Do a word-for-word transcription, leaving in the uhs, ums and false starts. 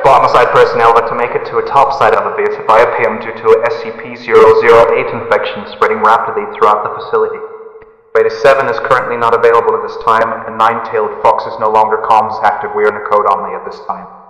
Bottomside personnel are to make it to a topside elevator via P M due to a S C P zero zero eight infection spreading rapidly throughout the facility. Beta seven is currently not available at this time, and Nine-Tailed Fox is no longer comms active. We are in a code only at this time.